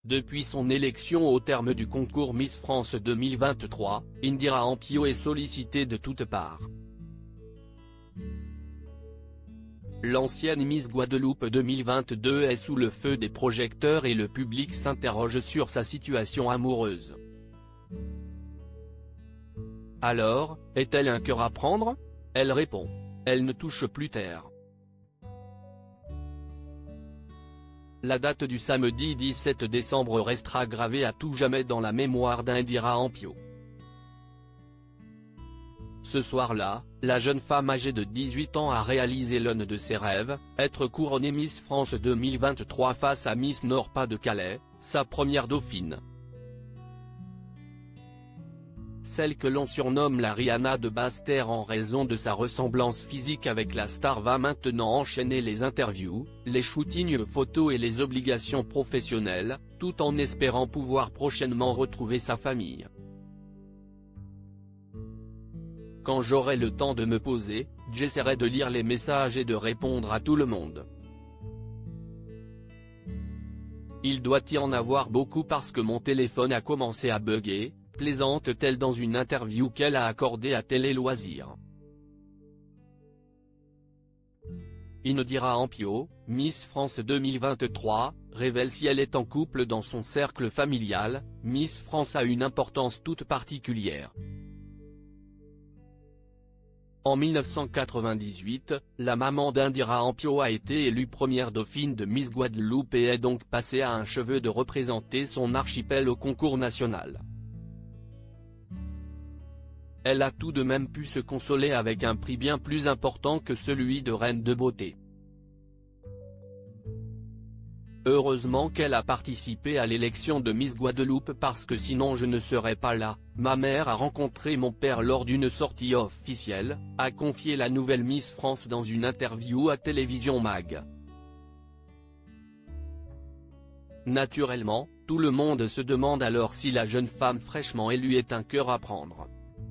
Depuis son élection au terme du concours Miss France 2023, Indira Ampio est sollicitée de toutes parts. L'ancienne Miss Guadeloupe 2022 est sous le feu des projecteurs et le public s'interroge sur sa situation amoureuse. Alors, est-elle un cœur à prendre? Elle répond. Elle ne touche plus terre. La date du samedi 17 décembre restera gravée à tout jamais dans la mémoire d'Indira Ampio. Ce soir-là, la jeune femme âgée de 18 ans a réalisé l'un de ses rêves, être couronnée Miss France 2023 face à Miss Nord-Pas-de-Calais, sa première dauphine. Celle que l'on surnomme la Rihanna de Basse-Terre en raison de sa ressemblance physique avec la star va maintenant enchaîner les interviews, les shootings photos et les obligations professionnelles, tout en espérant pouvoir prochainement retrouver sa famille. Quand j'aurai le temps de me poser, j'essaierai de lire les messages et de répondre à tout le monde. Il doit y en avoir beaucoup parce que mon téléphone a commencé à bugger, plaisante-t-elle dans une interview qu'elle a accordée à Télé Loisirs. Indira Ampio, Miss France 2023, révèle si elle est en couple dans son cercle familial. Miss France a une importance toute particulière. En 1998, la maman d'Indira Ampio a été élue première dauphine de Miss Guadeloupe et est donc passée à un cheveu de représenter son archipel au concours national. Elle a tout de même pu se consoler avec un prix bien plus important que celui de reine de beauté. Heureusement qu'elle a participé à l'élection de Miss Guadeloupe parce que sinon je ne serais pas là. Ma mère a rencontré mon père lors d'une sortie officielle, a confié la nouvelle Miss France dans une interview à Télévision Mag. Naturellement, tout le monde se demande alors si la jeune femme fraîchement élue est un cœur à prendre.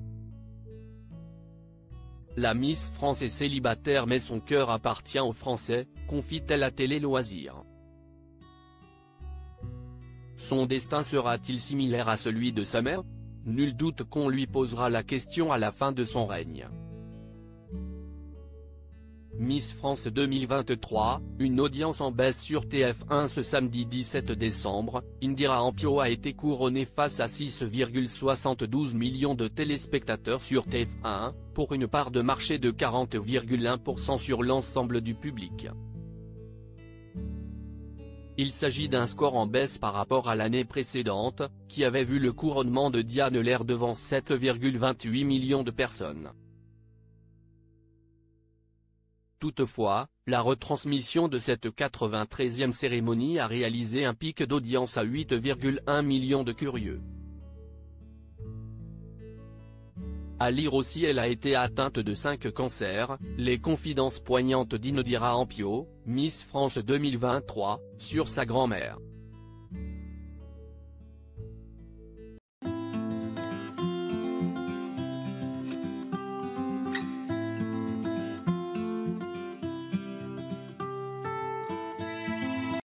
La Miss France est célibataire mais son cœur appartient aux Français, confie-t-elle à Télé Loisirs. Son destin sera-t-il similaire à celui de sa mère? Nul doute qu'on lui posera la question à la fin de son règne. Miss France 2023, une audience en baisse sur TF1 ce samedi 17 décembre, Indira Ampio a été couronnée face à 6,72 millions de téléspectateurs sur TF1, pour une part de marché de 40,1% sur l'ensemble du public. Il s'agit d'un score en baisse par rapport à l'année précédente, qui avait vu le couronnement de Diane Lair devant 7,28 millions de personnes. Toutefois, la retransmission de cette 93e cérémonie a réalisé un pic d'audience à 8,1 millions de curieux. À lire aussi, elle a été atteinte de 5 cancers, les confidences poignantes d'Indira Ampio, Miss France 2023, sur sa grand-mère.